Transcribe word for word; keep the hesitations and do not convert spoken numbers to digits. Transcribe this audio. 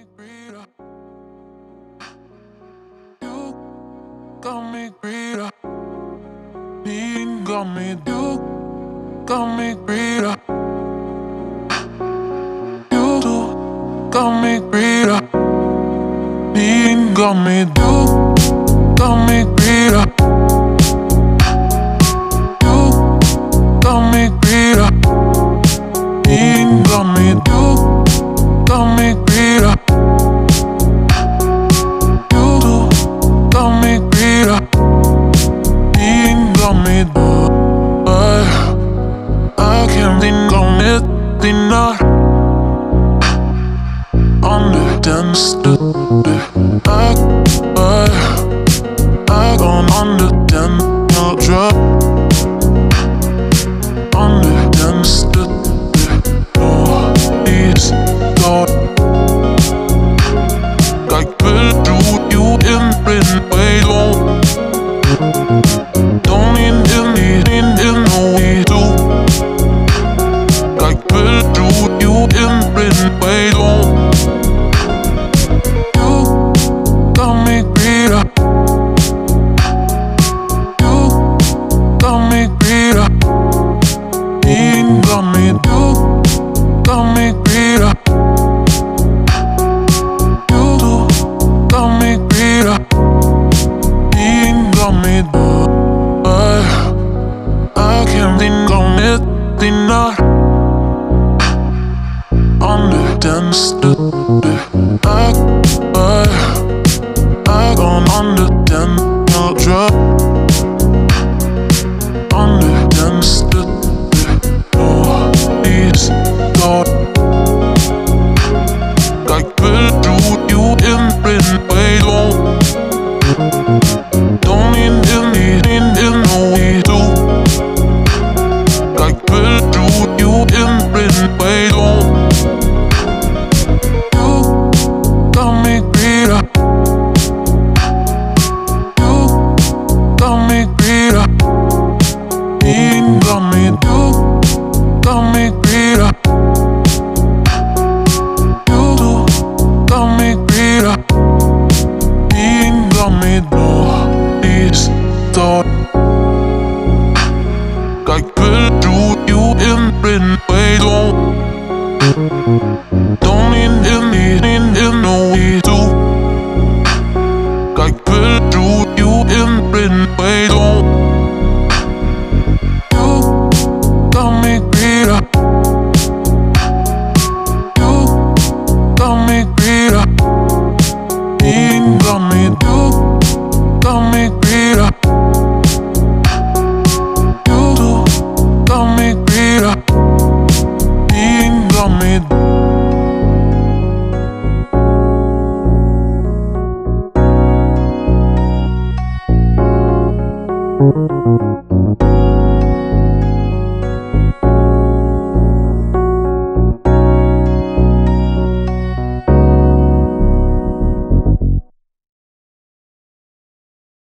me greater. You got me greater. Being got me. You got me greater. You too got me greater. Being got me. You got me greater. You got me greater. Being got me. You got me greater. You too got me greater. Being got me. I, I can't think on it, not understand. I, I, I gone understand. No drop. Understand. No, it's God. Like will do you in prison way long. Don't need in need in in no way to. Like will do you in prison way long. You got me greater. You got me greater. Being got me. You got me greater. You too got me greater. Being got me. I, I can't think on it, not understand. I, I, I gone understand. No drop. Understand. No, it's God. Like will do you in prison way long. Don't need in need in in no way to. Like will do you in prison way long. You got me greater. You got me greater. Being got me. You got me greater. You too got me greater. Being got me. No, it's thought. Like will do you in prison way long. Don't need in need in in no way to. Like will do you in prison way long. You got me greater. You got me greater. Being got me.